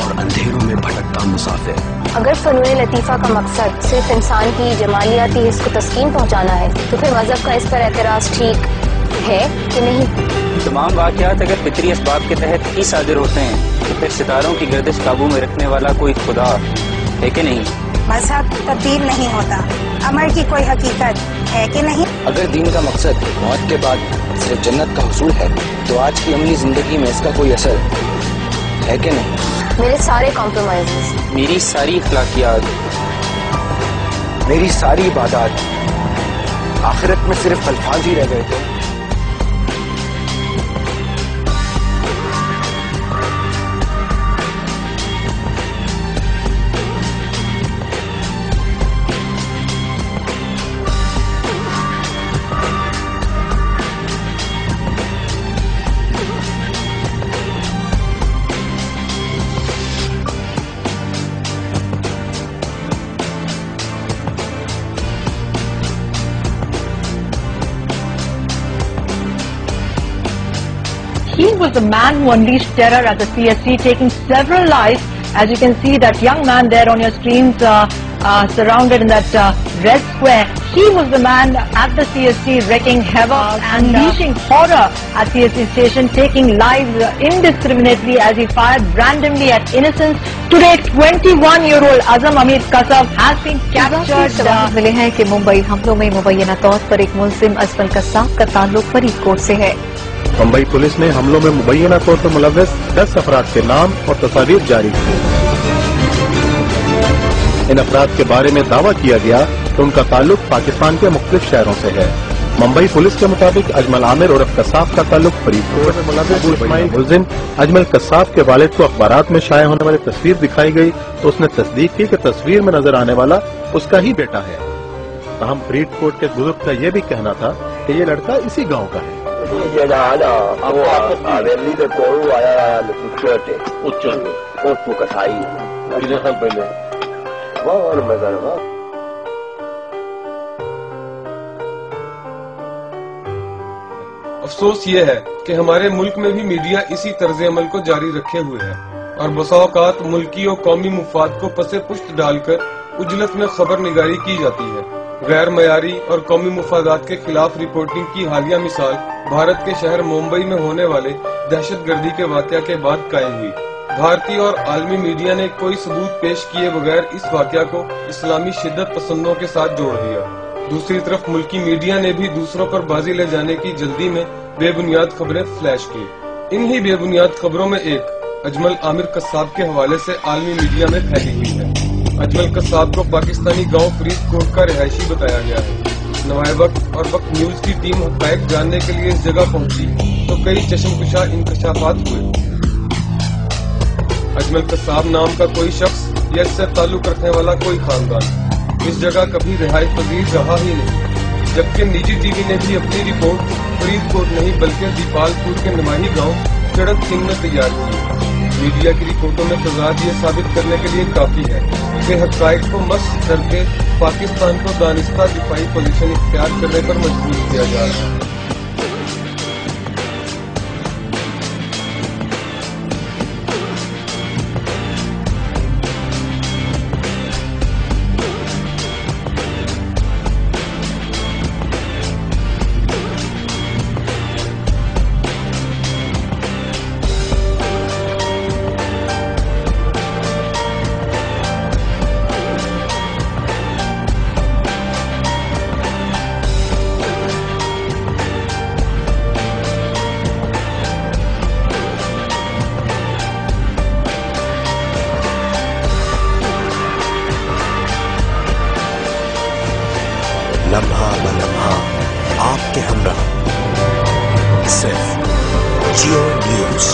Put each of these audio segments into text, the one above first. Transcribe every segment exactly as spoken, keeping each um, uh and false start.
और अंधेरों में भटकता मुसाफिर। अगर फनून लतीफ़ा का मकसद सिर्फ इंसान की जमालियाती हिस्स को तस्कीन पहुँचाना है तो फिर मजहब का इस पर एतराज़ ठीक है कि नहीं? तमाम वाक़यात अगर फितरी असबाब के तहत ही सादिर होते हैं तो फिर सितारों की गर्दिश काबू में रखने वाला कोई खुदा है कि नहीं? मजहब तब्दील नहीं होता, अमर की कोई हकीकत है कि नहीं? अगर दीन का मकसद मौत के बाद सिर्फ जन्नत का हुसूल है तो आज की अमली जिंदगी में इसका कोई असर है कि नहीं? मेरे सारे कॉम्प्रोमाइज़ेस, मेरी सारी अखलाकियात, मेरी सारी इबादत आखिरत में सिर्फ अल्फाज ही रह गए थे। He was the man who unleashed terror at the C S C, taking several lives. As you can see, that young man there on your screens, uh, uh, surrounded in that uh, red square, he was the man at the C S C wreaking havoc, unleashing horror at C S C station, taking lives uh, indiscriminately as he fired randomly at innocents. Today, twenty-one-year-old Azam Amir Kasab has been captured. uh, मिले हैं कि मुंबई हमलों में मुबैना तौर पर एक मुल्जिम अजमल कसाब का ताल्लुक फरीदकोट से है। मुंबई पुलिस ने हमलों में मुबैना तौर पर मुलव्वस दस अफराद के नाम और तस्वीर जारी की। इन अफराद के बारे में दावा किया गया कि उनका ताल्लुक पाकिस्तान के मुख्तलिफ शहरों से है। मुंबई पुलिस के मुताबिक अजमल आमिर उर्फ कसाब का ताल्लुक फरीदकोट में मुलव्वस मुलजिम अजमल कसाब के वालिद को अखबारात में शाया होने वाली तस्वीर दिखाई गई तो उसने तस्दीक की कि तस्वीर में नजर आने वाला उसका ही बेटा है। ताहम फरीदकोट के बुजुर्ग का यह भी कहना था कि ये लड़का इसी गाँव का है। अफसोस ये है कि हमारे मुल्क में भी मीडिया इसी तर्ज अमल को जारी रखे हुए है और बसा औकात मुल्की और कौमी मुफाद को पसे पुश्त डालकर उजलत में खबर निगारी की जाती है। गैर मयारी और कौमी मुफादात के खिलाफ रिपोर्टिंग की हालिया मिसाल भारत के शहर मुंबई में होने वाले दहशतगर्दी के वाकया के बाद कायम हुई। भारतीय और आलमी मीडिया ने कोई सबूत पेश किए बगैर इस वाकया को इस्लामी शिद्दत पसंदों के साथ जोड़ दिया। दूसरी तरफ मुल्की मीडिया ने भी दूसरों पर बाजी ले जाने की जल्दी में बेबुनियाद खबरें फ्लैश की। इन्हीं बेबुनियाद खबरों में एक अजमल आमिर कसाब के हवाले से आलमी मीडिया में फैली हुई है। अजमल कसाब को पाकिस्तानी गांव फरीदकोट का रिहायशी बताया गया है। नवाए वक्त और वक्त न्यूज की टीम हक़ाइक़ जानने के लिए इस जगह पहुंची तो कई चश्मकुशा इंकशाफात हुए। अजमल कसाब नाम का कोई शख्स या इससे ताल्लुक रखने वाला कोई खानदान इस जगह कभी रिहाई पजीर रहा ही नहीं, जबकि निजी टीवी ने भी अपनी रिपोर्ट फरीदकोट नहीं बल्कि दीपालपुर के निमाही गांव चड़क सिंह में तैयार की। मीडिया की रिपोर्टों में तजाद ये साबित करने के लिए काफी है कि हक़ाइक़ को मस्क करके पाकिस्तान को दानिस्ता दिफाई पोजीशन इख्तियार करने पर मजबूर किया जा रहा है। लम्हा ब लम्हा आपके हमरा सिर्फ Geo news.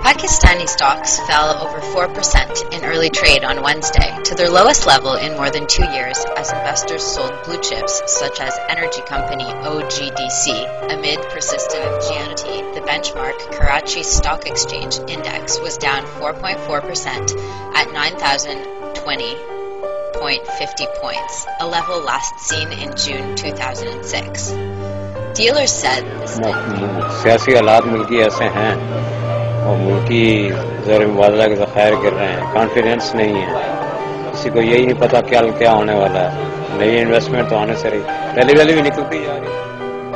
Pakistani stocks fell over four percent in early trade on Wednesday to their lowest level in more than two years as investors sold blue chips such as energy company O G D C amid persistent volatility. The benchmark Karachi Stock Exchange Index was down four point four percent at nine thousand twenty point five zero points, a level last seen in June two thousand six. Dealers said सियासी हालात मुल्की ऐसे हैं और मुल्की ज़र मुबादला के ज़खायर गिर रहे हैं, कॉन्फिडेंस नहीं है, किसी को यही नहीं पता क्या क्या होने वाला है। नई इन्वेस्टमेंट तो आने से रही, पहली पहली भी निकलती जा रही है।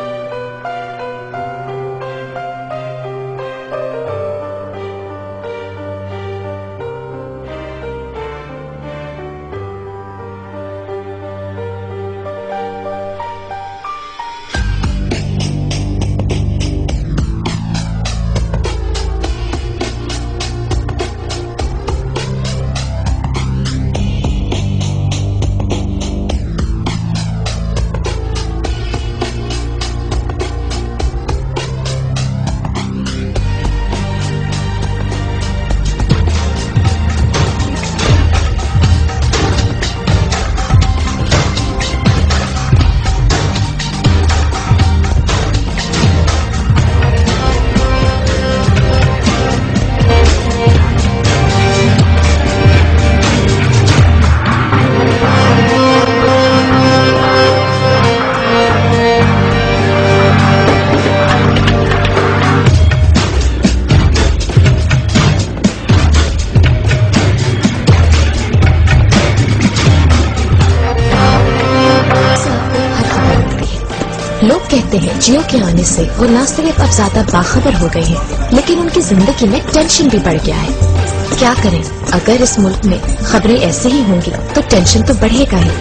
लोग कहते हैं जियो के आने से वो न सिर्फ अब ज्यादा बाखबर हो गए हैं, लेकिन उनकी जिंदगी में टेंशन भी बढ़ गया है। क्या करें, अगर इस मुल्क में खबरें ऐसे ही होंगी तो टेंशन तो बढ़ेगा ही।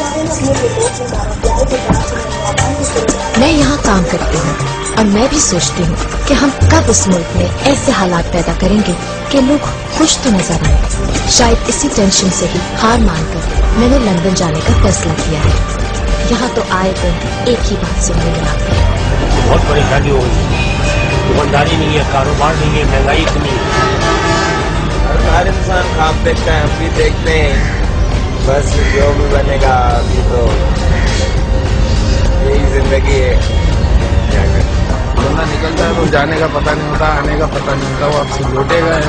मैं यहाँ काम करती हूँ और मैं भी सोचती हूँ कि हम कब इस मुल्क में ऐसे हालात पैदा करेंगे कि लोग खुश तो नजर आए। शायद इसी टेंशन से ही हार मानकर मैंने लंदन जाने का फैसला किया है। यहाँ तो आए दिन एक ही बात सुनने में आती है, बहुत परेशानी हो गई, दुकानदारी नहीं है, कारोबार नहीं है, महंगाई इतनी है। हर इंसान खाब देखता है, हम भी देखते हैं, बस जो भी बनेगा अभी तो यही जिंदगी है, क्या करें। बंदा निकलता है तो जाने का पता नहीं होता, आने का पता नहीं होता, वो आपसे लौटेगा।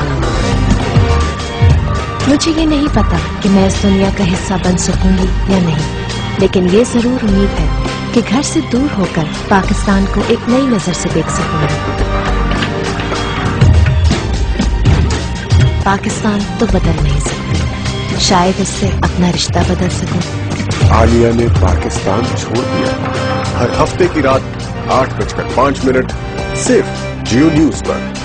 मुझे ये नहीं पता कि मैं इस दुनिया का हिस्सा बन सकूंगी या नहीं, लेकिन ये जरूर उम्मीद है कि घर से दूर होकर पाकिस्तान को एक नई नजर से देख सकूंगी। पाकिस्तान तो बदल नहीं सकती, शायद इससे अपना रिश्ता बदल सकूं। आलिया ने पाकिस्तान छोड़ दिया। हर हफ्ते की रात आठ बजकर पांच मिनट सिर्फ जियो न्यूज पर।